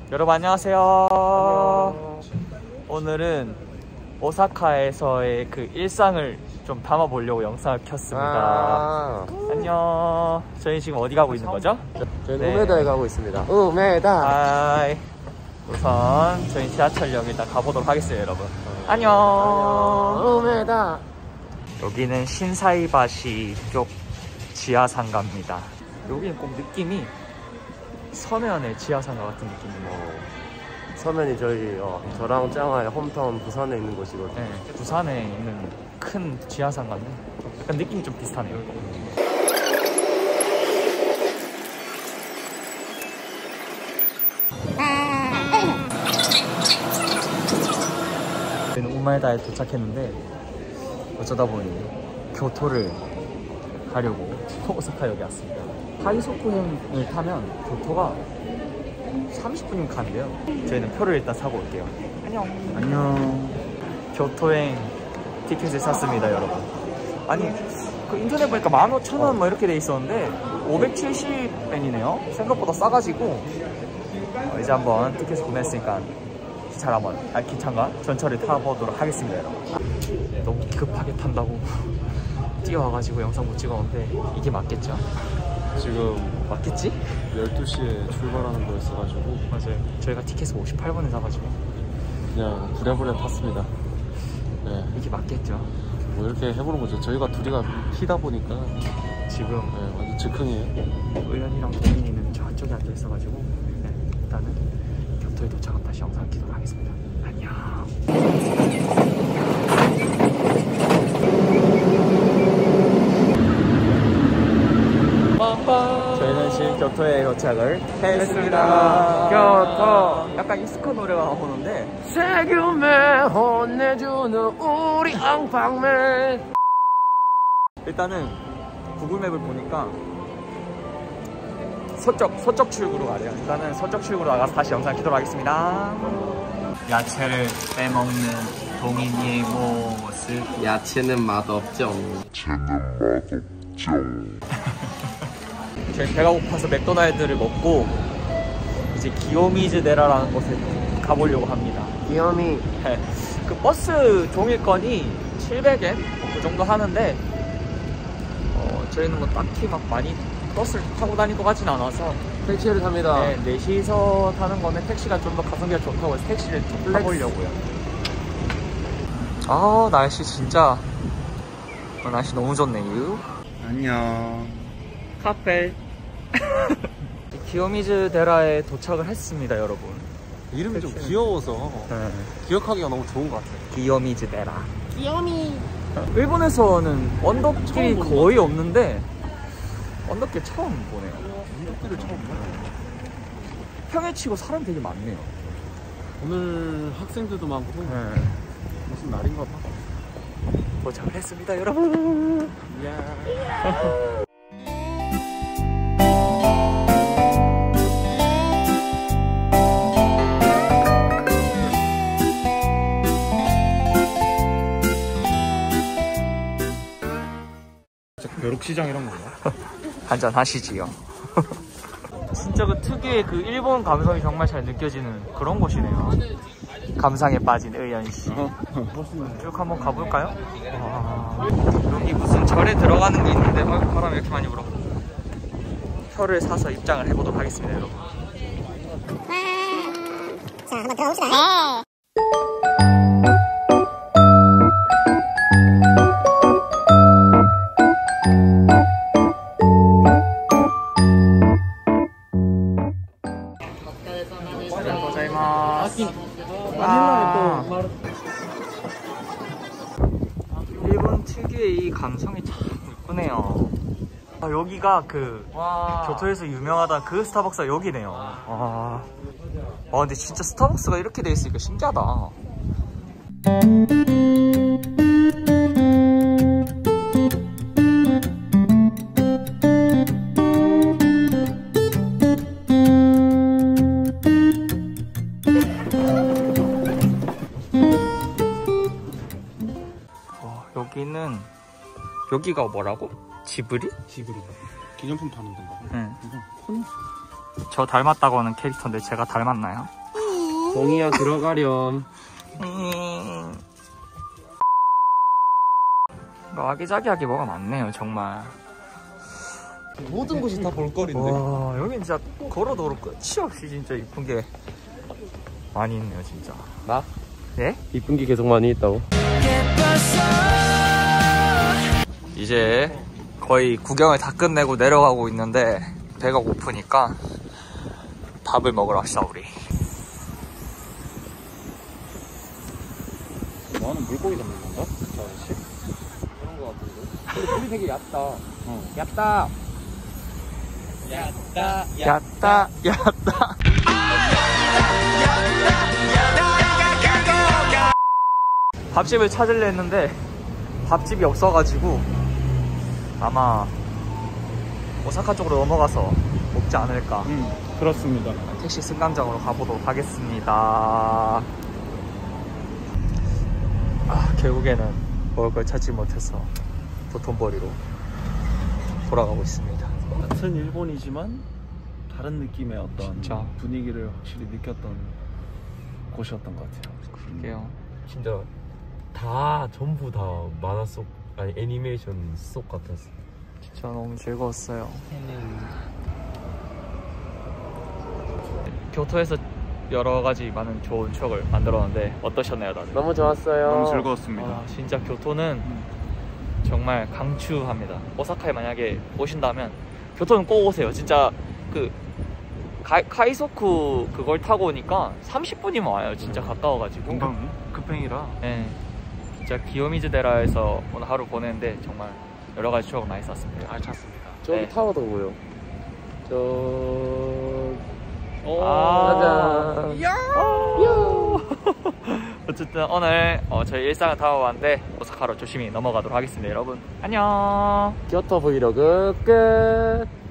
여러분 안녕하세요. 안녕. 오늘은 오사카에서의 그 일상을 좀 담아보려고 영상을 켰습니다. 안녕. 저희 지금 어디 가고 있는 거죠? 저희는 우메다에 가고 있습니다. 우메다. 하이. 우선 저희 지하철역 일단 가보도록 하겠어요, 여러분. 안녕. 우메다. 여기는 신사이바시 쪽 지하상가입니다. 여기는 꼭 느낌이 서면의 지하상가 같은 느낌이에요. 서면이 저랑 짱아의 홈타운 부산에 있는 곳이거든요. 네, 부산에 있는 큰 지하상가인데 약간 느낌이 좀 비슷하네요. 저희는 우마에다에 도착했는데 어쩌다 보니 교토를 가려고 오사카역에 왔습니다. 하이소쿠행을 타면 교토가 30분이면 가는데요. 저희는 표를 일단 사고 올게요. 안녕. 교토행 티켓을 샀습니다, 여러분. 아니, 그 인터넷 보니까 15,000원 뭐 이렇게 돼 있었는데 570엔이네요. 생각보다 싸가지고 이제 한번 티켓을 구매했으니까 기차인가? 전철을 타보도록 하겠습니다, 여러분. 너무 급하게 탄다고 뛰어와가지고 영상 못 찍었는데 이게 맞겠죠? 지금 맞겠지? 12시에 출발하는 거였어가지고 맞아요. 저희가 티켓을 58분에 사가지고 그냥 부랴부랴 탔습니다. 네, 이게 맞겠죠? 뭐 이렇게 해보는 거죠. 저희가 둘이가 피다 보니까 지금 완전 즉흥이에요. 의연이랑 도민이는 저쪽에 앉아 있어가지고 일단은 교토에 도착한 다시 영상 찍도록 하겠습니다. 안녕. 저희는 지금 교토에 도착을 했습니다. 교토. 약간 익숙한 노래가 나오는데 세균에 혼내주는 우리 앙팡맨. 일단은 구글맵을 보니까 서쪽 출구로 가래요. 일단은 서쪽 출구로 나가서 다시 영상 찍도록 하겠습니다. 야채를 빼먹는 동인이의 모습. 야채는 맛없죠. 저희 배가 고파서 맥도날드를 먹고 이제 기요미즈데라라는 곳에 가보려고 합니다. 귀요미. 그 버스 동일권이 700엔 그 정도 하는데 저희는 뭐 딱히 막 많이 버스를 타고 다닐 것 같진 않아서 택시를 탑니다. 네, 넷이서 타는 거는 택시가 좀 더 가성비가 좋다고 해서 택시를 좀 타보려고요. 아, 날씨 진짜 날씨 너무 좋네요. 안녕. 카페. 기요미즈데라에 도착을 했습니다, 여러분. 이름이 좀 귀여워서 기억하기가 너무 좋은 것 같아요. 기요미즈데라. 귀요미. 일본에서는 언덕길이 거의 없는데 언덕길 처음 보네요. 언덕길을 처음 보네요. 평일치고 사람 되게 많네요. 오늘 학생들도 많고 무슨 날인가 봐. 도착을 했습니다, 여러분. 벼룩시장 이런 건가? 한잔 하시지요. 진짜 그 특유의 그 일본 감성이 정말 잘 느껴지는 그런 곳이네요. 감상에 빠진 의연씨. 쭉 한번 가볼까요? 와, 여기 무슨 절에 들어가는 게 있는데 바람이 이렇게 많이 불어. 표를 사서 입장을 해보도록 하겠습니다, 여러분. 자, 한번 들어봅시다. 일본 특유의 이 감성이 참 예쁘네요. 여기가 교토에서 유명하다 그 스타벅스가 여기네요. 근데 진짜 스타벅스가 이렇게 돼 있으니까 신기하다. 여기가 뭐라고? 지브리? 지브리 기념품 파는 데인가? 응. 저 닮았다고 하는 캐릭터인데 제가 닮았나요? 동이야 들어가렴. 아기자기하게 뭐가 많네요 정말. 모든 곳이 다 볼거리인데. 와 여긴 진짜 걸어도 끝이 없이 진짜 이쁜 게 많이 있네요 진짜. 나? 네? 이쁜 게 계속 많이 있다고. 이제 거의 구경을 다 끝내고 내려가고 있는데 배가 고프니까 밥을 먹으러 갑시다 우리. 너는 물고기 잡는 건가? 저 아저씨? 그런 거 같은데. 근데 물이 되게 얕다. 얕다. 얕다 얕다. 밥집을 찾으려 했는데 밥집이 없어가지고 아마 오사카 쪽으로 넘어가서 먹지 않을까. 그렇습니다. 택시 승강장으로 가보도록 하겠습니다. 결국에는 먹을 걸 찾지 못해서 도톤보리로 돌아가고 있습니다. 같은 일본이지만 다른 느낌의 어떤 진짜. 분위기를 확실히 느꼈던 곳이었던 것 같아요. 그게요. 진짜 다 전부 다 만화 속 아니 애니메이션 속 같았어. 진짜 너무 즐거웠어요. 교토에서 여러 가지 많은 좋은 추억을 만들었는데 어떠셨나요 다들? 너무 좋았어요. 너무 즐거웠습니다. 아, 진짜 교토는 정말 강추합니다. 오사카에 만약에 오신다면 교토는 꼭 오세요. 진짜 그 카이소쿠 그걸 타고 오니까 30분이면 와요. 진짜 가까워가지고. 금방 급행이라. 네, 진짜 기요미즈데라에서 오늘 하루 보냈는데 정말 여러 가지 추억을 많이 쌓았습니다. 잘 찾습니다. 저기 네. 타워도 보여. 저 아, 짜잔. 어쨌든 오늘 저희 일상을 담아봤는데 오사카로 조심히 넘어가도록 하겠습니다. 여러분 안녕. 교토 브이로그 끝.